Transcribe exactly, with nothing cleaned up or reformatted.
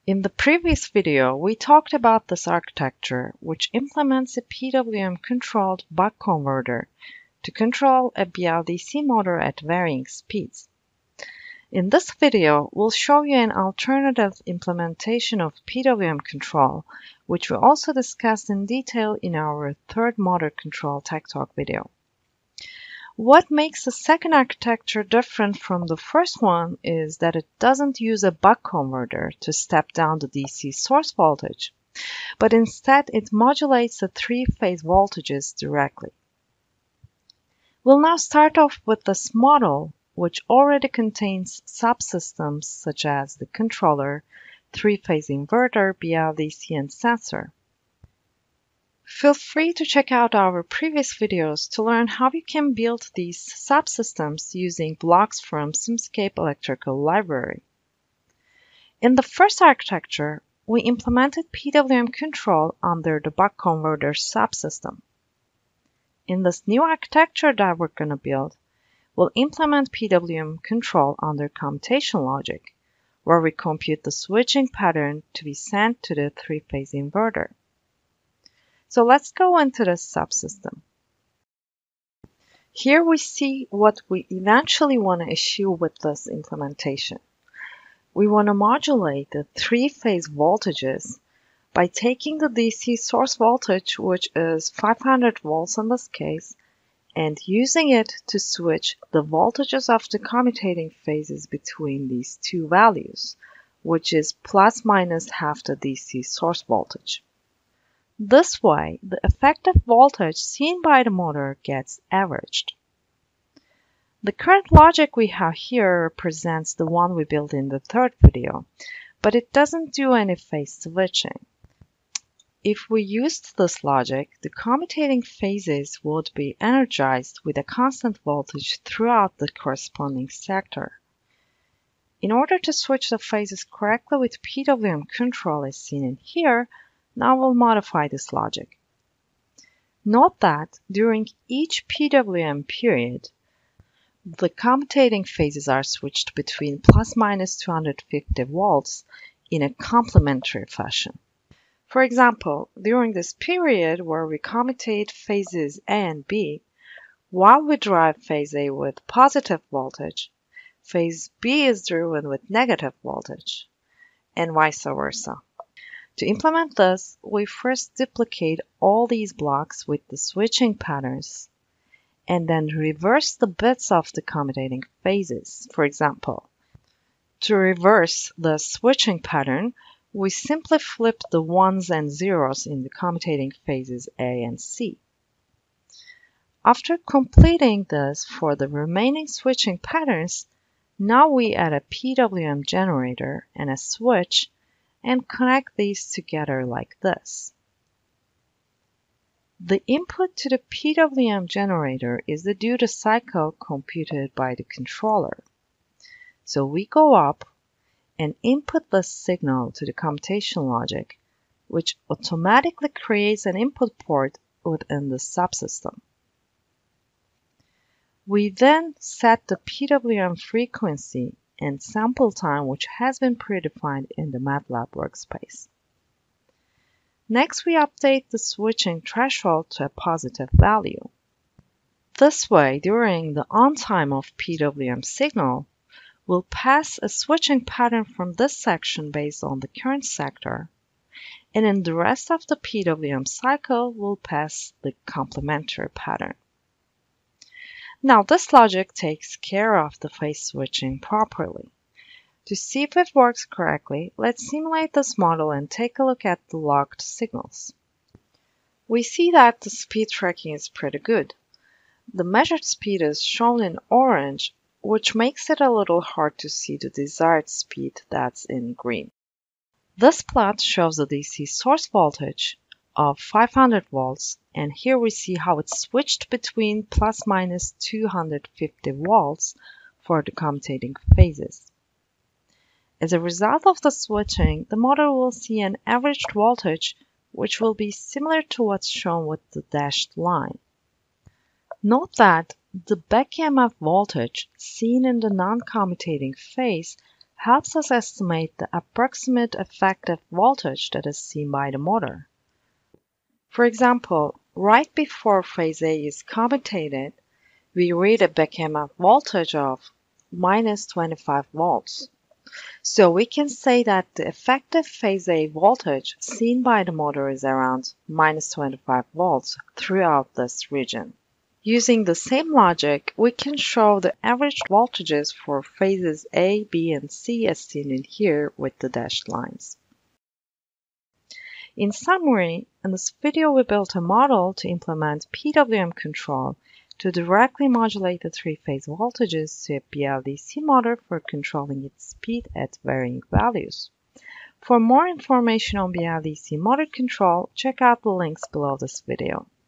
In the previous video, we talked about this architecture, which implements a P W M-controlled buck converter to control a B L D C motor at varying speeds. In this video, we'll show you an alternative implementation of P W M control, which we also discussed in detail in our third motor control tech talk video. What makes the second architecture different from the first one is that it doesn't use a buck converter to step down the D C source voltage, but instead it modulates the three-phase voltages directly. We'll now start off with this model, which already contains subsystems such as the controller, three-phase inverter, B L D C, and sensor. Feel free to check out our previous videos to learn how you can build these subsystems using blocks from Simscape Electrical Library. In the first architecture, we implemented P W M control under the buck converter subsystem. In this new architecture that we're going to build, we'll implement P W M control under commutation logic, where we compute the switching pattern to be sent to the three-phase inverter. So let's go into this subsystem. Here we see what we eventually want to achieve with this implementation. We want to modulate the three-phase voltages by taking the D C source voltage, which is five hundred volts in this case, and using it to switch the voltages of the commutating phases between these two values, which is plus minus half the D C source voltage. This way, the effective voltage seen by the motor gets averaged. The current logic we have here represents the one we built in the third video, but it doesn't do any phase switching. If we used this logic, the commutating phases would be energized with a constant voltage throughout the corresponding sector. In order to switch the phases correctly with P W M control as seen in here, now we'll modify this logic. Note that during each P W M period, the commutating phases are switched between plus minus two hundred fifty volts in a complementary fashion. For example, during this period where we commutate phases A and B, while we drive phase A with positive voltage, phase B is driven with negative voltage, and vice versa. To implement this, we first duplicate all these blocks with the switching patterns, and then reverse the bits of the commutating phases. For example, to reverse the switching pattern, we simply flip the ones and zeros in the commutating phases A and C. After completing this for the remaining switching patterns, now we add a P W M generator and a switch and connect these together like this. The input to the P W M generator is the duty cycle computed by the controller. So we go up and input the signal to the commutation logic, which automatically creates an input port within the subsystem. We then set the P W M frequency and sample time, which has been predefined in the MATLAB workspace. Next, we update the switching threshold to a positive value. This way, during the on time of P W M signal, we'll pass a switching pattern from this section based on the current sector, and in the rest of the P W M cycle, we'll pass the complementary pattern. Now, this logic takes care of the phase switching properly. To see if it works correctly, let's simulate this model and take a look at the logged signals. We see that the speed tracking is pretty good. The measured speed is shown in orange, which makes it a little hard to see the desired speed that's in green. This plot shows the D C source voltage of five hundred volts, and here we see how it switched between plus minus two hundred fifty volts for the commutating phases. As a result of the switching, the motor will see an averaged voltage which will be similar to what's shown with the dashed line. Note that the back-E M F voltage seen in the non-commutating phase helps us estimate the approximate effective voltage that is seen by the motor. For example, right before phase A is commutated, we read a back-E M F voltage of minus twenty-five volts. So we can say that the effective phase A voltage seen by the motor is around minus twenty-five volts throughout this region. Using the same logic, we can show the average voltages for phases A, B, and C as seen in here with the dashed lines. In summary, in this video we built a model to implement P W M control to directly modulate the three-phase voltages to a B L D C motor for controlling its speed at varying values. For more information on B L D C motor control, check out the links below this video.